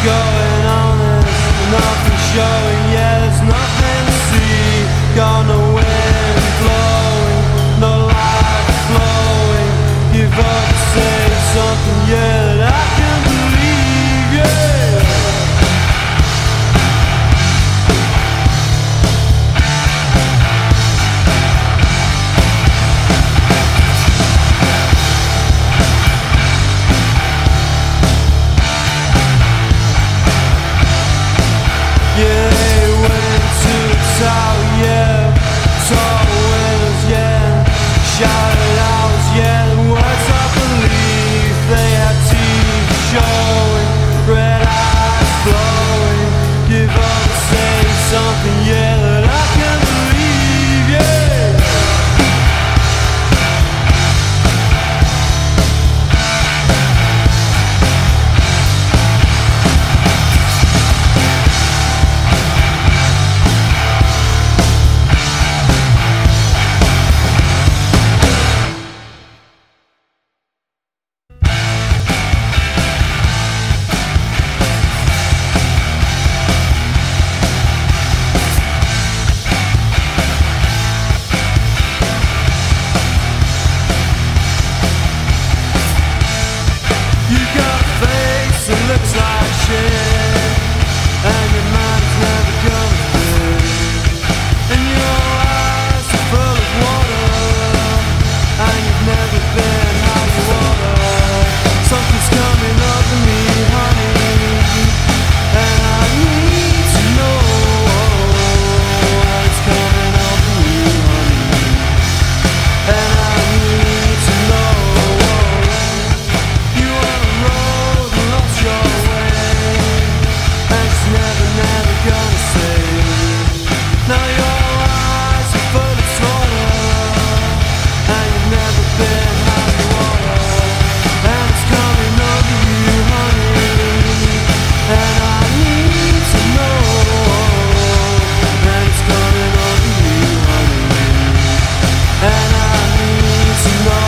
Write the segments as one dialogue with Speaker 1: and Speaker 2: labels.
Speaker 1: going on? There's nothing showing, yeah, there's nothing to see. Got no wind blowing, no life flowing. Give up, say something, yeah, that I can believe, yeah. Yeah, they went to the tower, yeah. Tall windows, yeah. Shouted out, yeah. The words I believe. They had teeth showing, red eyes flowing. Give up and say something, yeah, that I can believe, yeah. Looks like shit, and your mind's never gonna fit. And your eyes are full of water, and you've never been how you wanna. Something's coming over me, honey, and I need to know. It's coming over me, honey, and I need to know. You wanna roll the lost your way, and it's never gonna say. Now your eyes are full of slaughter, and you've never been how you wanna. And it's coming over you, honey, and I need to know. And it's coming over you, honey, and I need to know.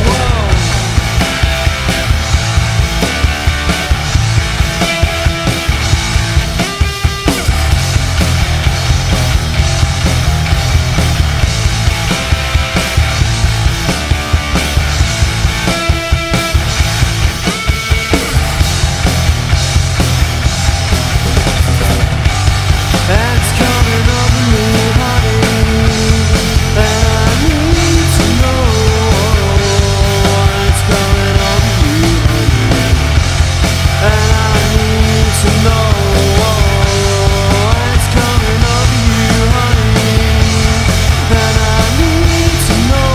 Speaker 1: And it's coming over me, honey, and I need to know. And it's coming over you, honey, and I need to know. And it's coming over you, honey, and I need to know.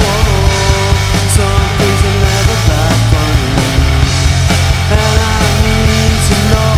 Speaker 1: Some things are never that funny, and I need to know.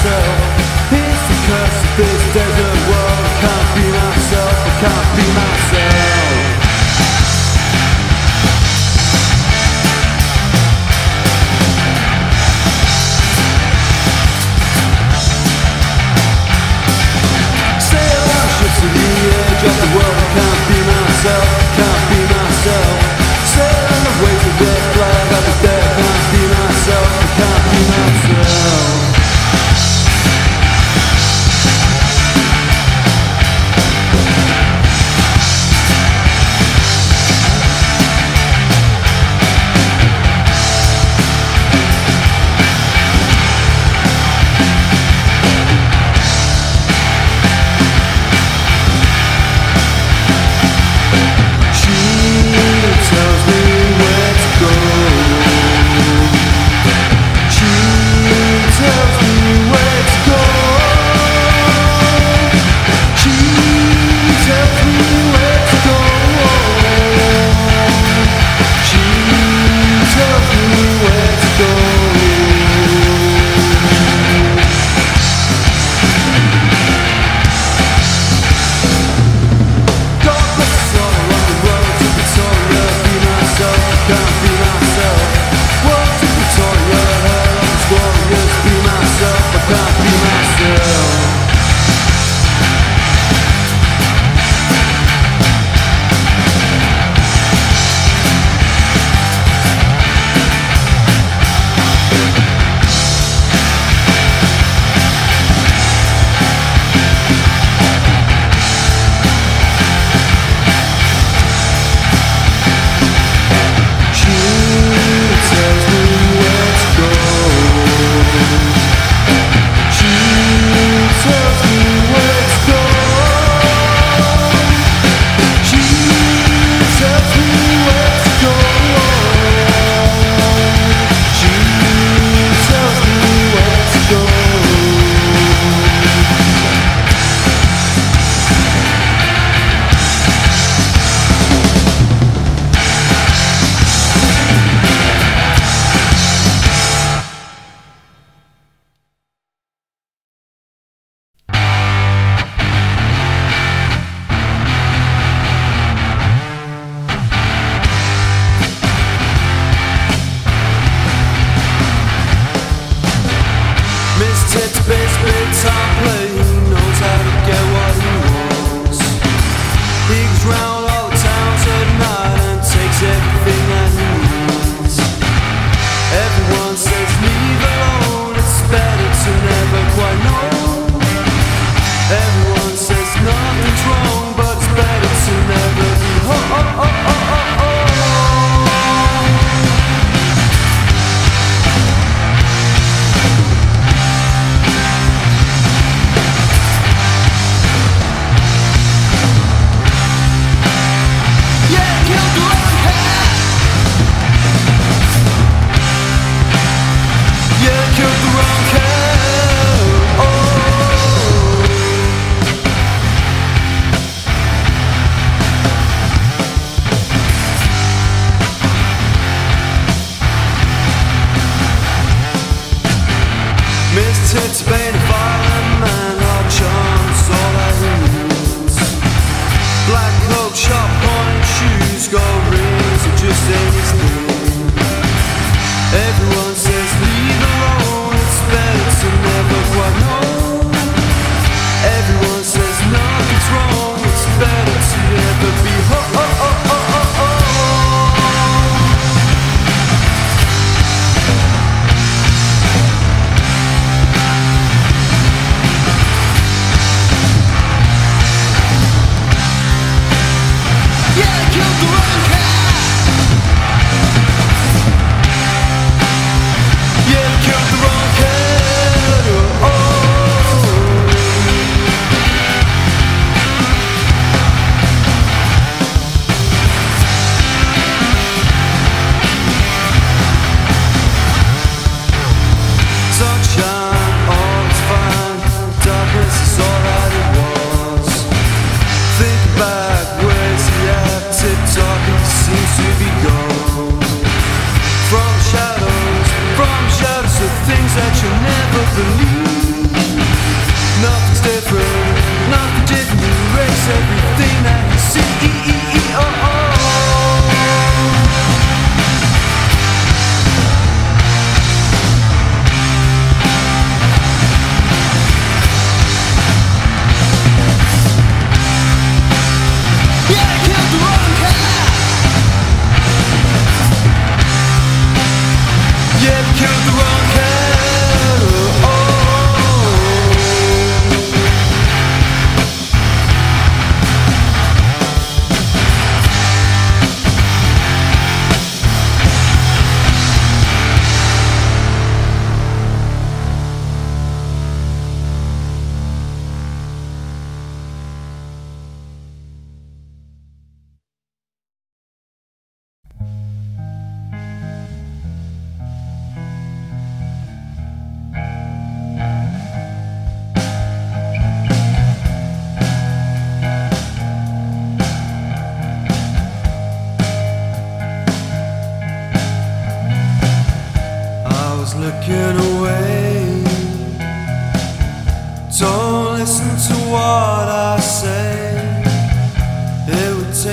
Speaker 1: myself. It's the curse of this desert world. I can't be myself, I can't be myself. Sail on ships to the edge of the world. I can't be myself, I can't be myself. Sail on the waves of red flag of the dead. I can't be myself, I can't be myself.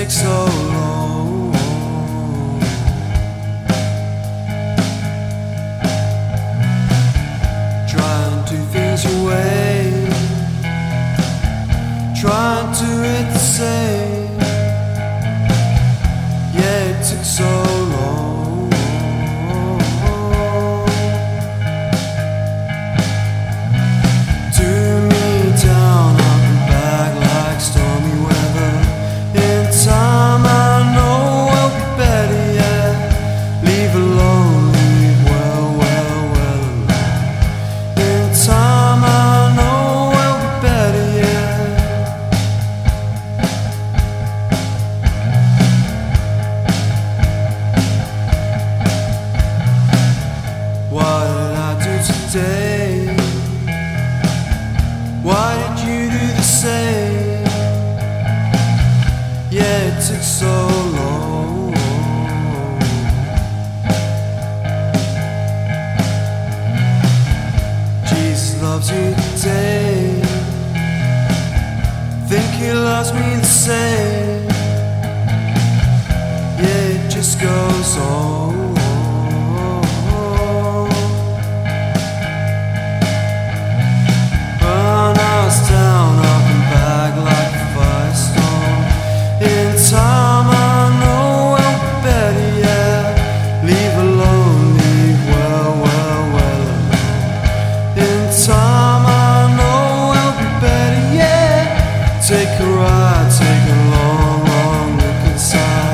Speaker 1: takes so long. Try and do things your way, try and do it the same. Yeah, it took so long. Do me down, up and back like stormy weather. In time I know we'll be better, yeah. Leave alone, leave well, well, well alone. In time I know we'll be better, yeah. What did I do today? Why did you do the same? Yeah, it took so long. Jesus loves you today. Think he loves me the same. Yeah, it just goes on. Down, up and back like a firestorm. In time I know we'll be better, yeah. Leave alone, leave well, well, well alone. In time I know we'll be better, yeah. Take a ride, take a long, long look inside.